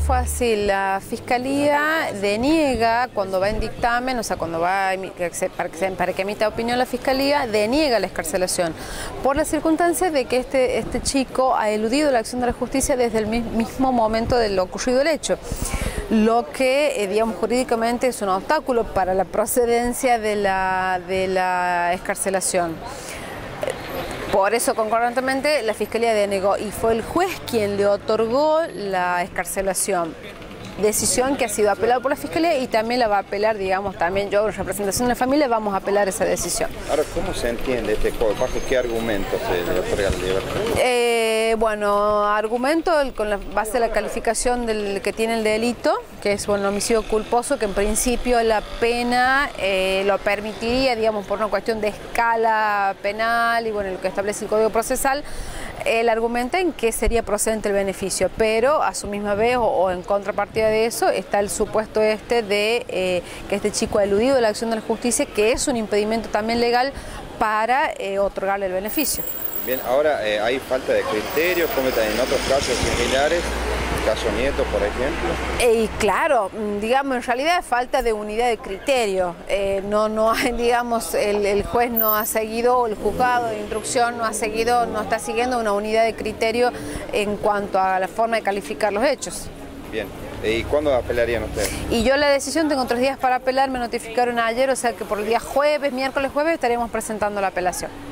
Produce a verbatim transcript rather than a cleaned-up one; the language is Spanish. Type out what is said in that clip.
fue así, la Fiscalía deniega cuando va en dictamen, o sea, cuando va para que, para que emita opinión la Fiscalía, deniega la excarcelación, por la circunstancia de que este, este chico ha eludido la acción de la justicia desde el mismo momento de lo ocurrido el hecho, lo que, eh, digamos, jurídicamente es un obstáculo para la procedencia de la, de la excarcelación. Por eso, concordantemente, la Fiscalía denegó y fue el juez quien le otorgó la excarcelación. Decisión que ha sido apelada por la Fiscalía y también la va a apelar, digamos, también yo en representación de la familia vamos a apelar esa decisión. Ahora, ¿cómo se entiende este juego? ¿Bajo qué argumentos se le otorga la libertad? Eh, bueno, argumento con la base de la calificación del que tiene el delito, que es un homicidio culposo, que en principio la pena eh, lo permitiría, digamos, por una cuestión de escala penal y bueno, lo que establece el Código Procesal. Él argumenta en que sería procedente el beneficio, pero a su misma vez o, o en contrapartida de eso está el supuesto este de eh, que este chico ha eludido la acción de la justicia, que es un impedimento también legal para eh, otorgarle el beneficio. Bien, ahora eh, hay falta de criterios, como en otros casos similares, caso Nieto, por ejemplo. Eh, y claro, digamos, en realidad es falta de unidad de criterio. Eh, no, no hay, digamos, el, el juez no ha seguido, el juzgado de instrucción no ha seguido, no está siguiendo una unidad de criterio en cuanto a la forma de calificar los hechos. Bien. ¿Y cuándo apelarían ustedes? Y yo la decisión tengo tres días para apelar, me notificaron ayer, o sea que por el día jueves, miércoles, jueves estaremos presentando la apelación.